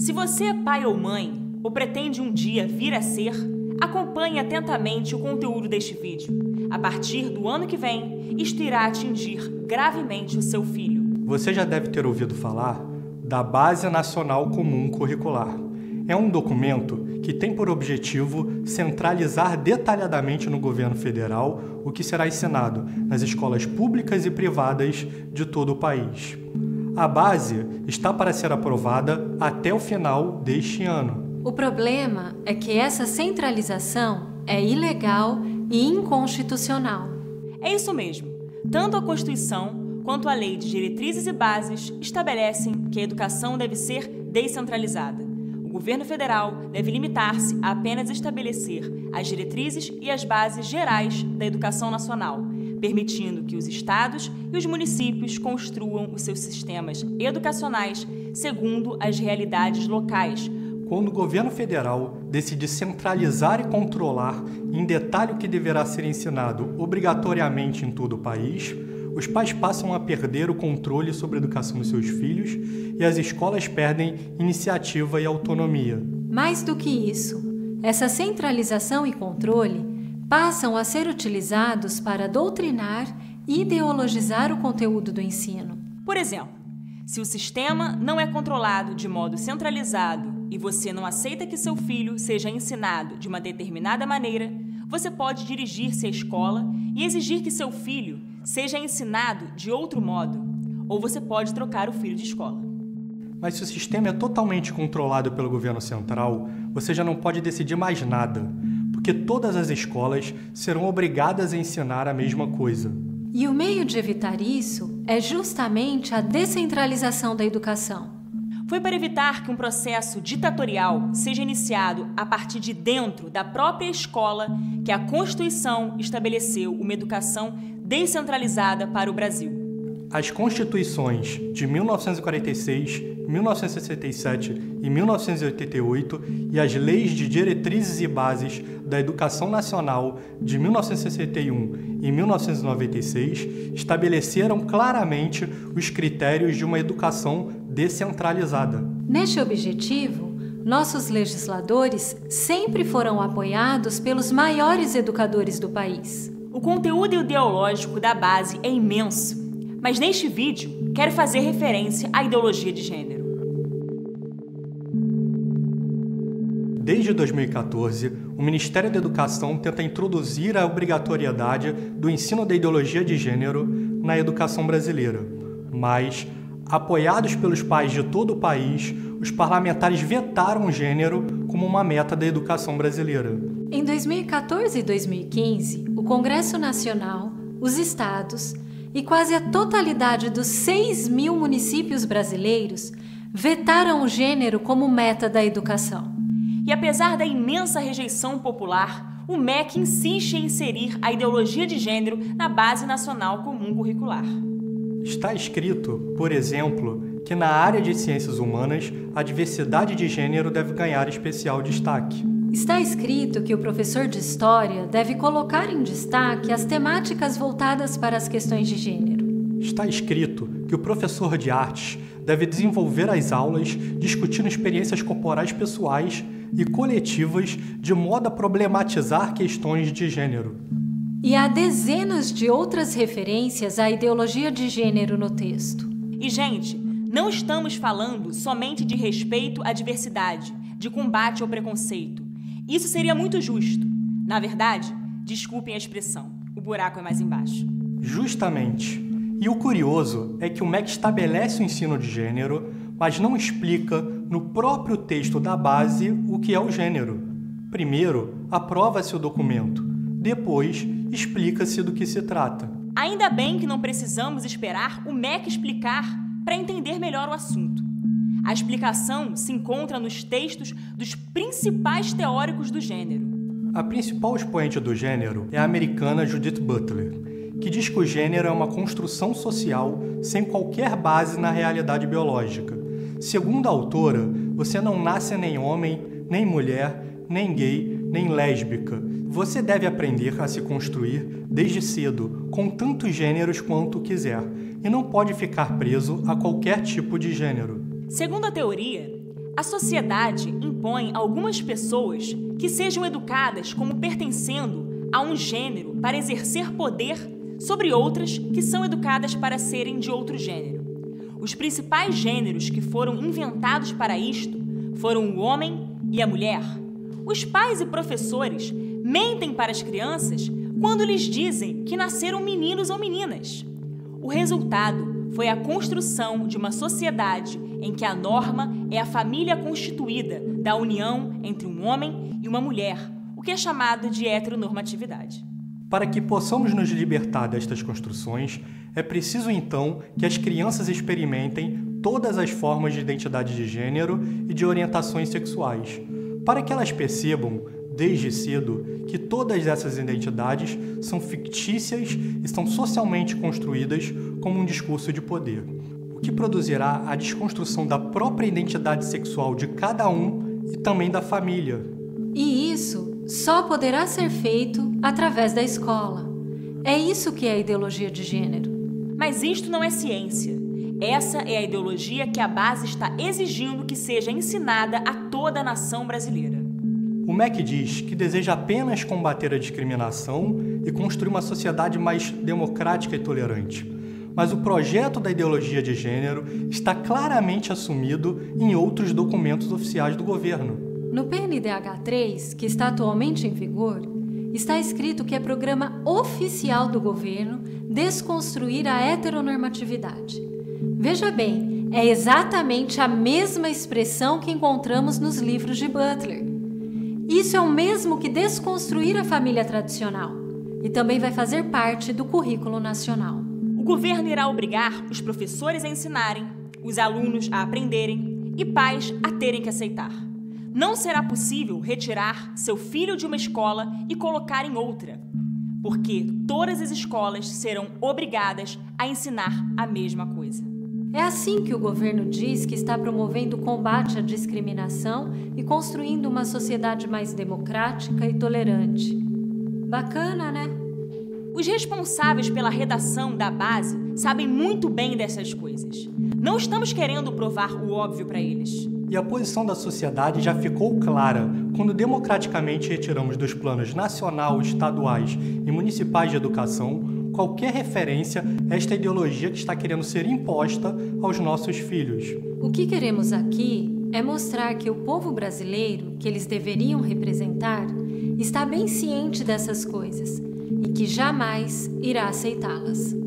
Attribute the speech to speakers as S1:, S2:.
S1: Se você é pai ou mãe, ou pretende um dia vir a ser, acompanhe atentamente o conteúdo deste vídeo. A partir do ano que vem, isto irá atingir gravemente o seu filho.
S2: Você já deve ter ouvido falar da Base Nacional Comum Curricular. É um documento que tem por objetivo centralizar detalhadamente no governo federal o que será ensinado nas escolas públicas e privadas de todo o país. A base está para ser aprovada até o final deste ano.
S3: O problema é que essa centralização é ilegal e inconstitucional.
S1: É isso mesmo. Tanto a Constituição quanto a Lei de Diretrizes e Bases estabelecem que a educação deve ser descentralizada. O governo federal deve limitar-se a apenas estabelecer as diretrizes e as bases gerais da educação nacional, permitindo que os estados e os municípios construam os seus sistemas educacionais segundo as realidades locais.
S2: Quando o governo federal decide centralizar e controlar em detalhe o que deverá ser ensinado obrigatoriamente em todo o país, os pais passam a perder o controle sobre a educação dos seus filhos e as escolas perdem iniciativa e autonomia.
S3: Mais do que isso, essa centralização e controle passam a ser utilizados para doutrinar e ideologizar o conteúdo do ensino.
S1: Por exemplo, se o sistema não é controlado de modo centralizado e você não aceita que seu filho seja ensinado de uma determinada maneira, você pode dirigir-se à escola e exigir que seu filho seja ensinado de outro modo, ou você pode trocar o filho de escola.
S2: Mas se o sistema é totalmente controlado pelo governo central, você já não pode decidir mais nada, porque todas as escolas serão obrigadas a ensinar a mesma coisa.
S3: E o meio de evitar isso é justamente a descentralização da educação.
S1: Foi para evitar que um processo ditatorial seja iniciado a partir de dentro da própria escola que a Constituição estabeleceu uma educação descentralizada para o Brasil.
S2: As Constituições de 1946, 1967 e 1988 e as Leis de Diretrizes e Bases da Educação Nacional de 1961 e 1996 estabeleceram claramente os critérios de uma educação descentralizada.
S3: Neste objetivo, nossos legisladores sempre foram apoiados pelos maiores educadores do país.
S1: O conteúdo ideológico da base é imenso, mas neste vídeo quero fazer referência à ideologia de gênero.
S2: Desde 2014, o Ministério da Educação tenta introduzir a obrigatoriedade do ensino da ideologia de gênero na educação brasileira. Mas, apoiados pelos pais de todo o país, os parlamentares vetaram o gênero como uma meta da educação brasileira.
S3: Em 2014 e 2015, o Congresso Nacional, os estados e quase a totalidade dos 6.000 municípios brasileiros vetaram o gênero como meta da educação.
S1: E apesar da imensa rejeição popular, o MEC insiste em inserir a ideologia de gênero na Base Nacional Comum Curricular.
S2: Está escrito, por exemplo, que na área de ciências humanas, a diversidade de gênero deve ganhar especial destaque.
S3: Está escrito que o professor de História deve colocar em destaque as temáticas voltadas para as questões de gênero.
S2: Está escrito que o professor de artes deve desenvolver as aulas discutindo experiências corporais pessoais e coletivas de modo a problematizar questões de gênero.
S3: E há dezenas de outras referências à ideologia de gênero no texto.
S1: E, gente, não estamos falando somente de respeito à diversidade, de combate ao preconceito. Isso seria muito justo. Na verdade, desculpem a expressão, o buraco é mais embaixo.
S2: Justamente. E o curioso é que o MEC estabelece o ensino de gênero, mas não explica no próprio texto da base o que é o gênero. Primeiro, aprova-se o documento. Depois, explica-se do que se trata.
S1: Ainda bem que não precisamos esperar o MEC explicar para entender melhor o assunto. A explicação se encontra nos textos dos principais teóricos do gênero.
S2: A principal expoente do gênero é a americana Judith Butler, que diz que o gênero é uma construção social sem qualquer base na realidade biológica. Segundo a autora, você não nasce nem homem, nem mulher, nem gay, nem lésbica. Você deve aprender a se construir desde cedo, com tantos gêneros quanto quiser, e não pode ficar preso a qualquer tipo de gênero.
S1: Segundo a teoria, A sociedade impõe a algumas pessoas que sejam educadas como pertencendo a um gênero para exercer poder sobre outras que são educadas para serem de outro gênero. Os principais gêneros que foram inventados para isto foram o homem e a mulher. Os pais e professores mentem para as crianças quando lhes dizem que nasceram meninos ou meninas. O resultado foi a construção de uma sociedade em que a norma é a família constituída da união entre um homem e uma mulher, o que é chamado de heteronormatividade.
S2: Para que possamos nos libertar destas construções, é preciso então que as crianças experimentem todas as formas de identidade de gênero e de orientações sexuais, para que elas percebam, desde cedo, que todas essas identidades são fictícias e são socialmente construídas como um discurso de poder, o que produzirá a desconstrução da própria identidade sexual de cada um e também da família.
S3: E isso só poderá ser feito através da escola. É isso que é a ideologia de gênero.
S1: Mas isto não é ciência. Essa é a ideologia que a base está exigindo que seja ensinada a toda a nação brasileira.
S2: O MEC diz que deseja apenas combater a discriminação e construir uma sociedade mais democrática e tolerante. Mas o projeto da ideologia de gênero está claramente assumido em outros documentos oficiais do governo.
S3: No PNDH3, que está atualmente em vigor, está escrito que é programa oficial do governo desconstruir a heteronormatividade. Veja bem, é exatamente a mesma expressão que encontramos nos livros de Butler. Isso é o mesmo que desconstruir a família tradicional e também vai fazer parte do currículo nacional.
S1: O governo irá obrigar os professores a ensinarem, os alunos a aprenderem e pais a terem que aceitar. Não será possível retirar seu filho de uma escola e colocar em outra, porque todas as escolas serão obrigadas a ensinar a mesma coisa.
S3: É assim que o governo diz que está promovendo o combate à discriminação e construindo uma sociedade mais democrática e tolerante. Bacana, né?
S1: Os responsáveis pela redação da base sabem muito bem dessas coisas. Não estamos querendo provar o óbvio para eles.
S2: E a posição da sociedade já ficou clara quando democraticamente retiramos dos planos nacional, estaduais e municipais de educação qualquer referência a esta ideologia que está querendo ser imposta aos nossos filhos.
S3: O que queremos aqui é mostrar que o povo brasileiro, que eles deveriam representar, está bem ciente dessas coisas e que jamais irá aceitá-las.